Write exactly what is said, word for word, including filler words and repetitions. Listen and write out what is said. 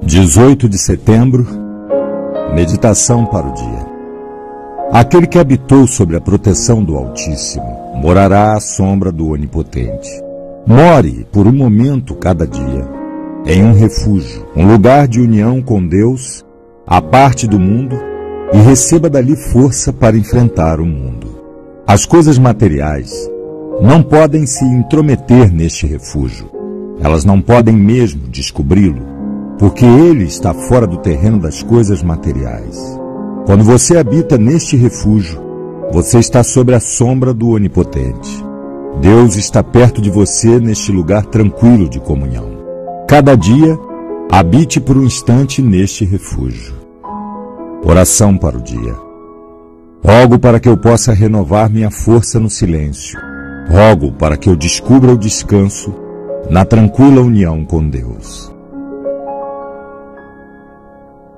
dezoito de setembro, meditação para o dia. Aquele que habitou sobre a proteção do Altíssimo morará à sombra do Onipotente. More por um momento cada dia em um refúgio, um lugar de união com Deus, à parte do mundo, e receba dali força para enfrentar o mundo. As coisas materiais não podem se intrometer neste refúgio. Elas não podem mesmo descobri-lo, porque ele está fora do terreno das coisas materiais. Quando você habita neste refúgio, você está sob a sombra do Onipotente. Deus está perto de você neste lugar tranquilo de comunhão. Cada dia, habite por um instante neste refúgio. Oração para o dia. Rogo para que eu possa renovar minha força no silêncio. Rogo para que eu descubra o descanso na tranquila união com Deus.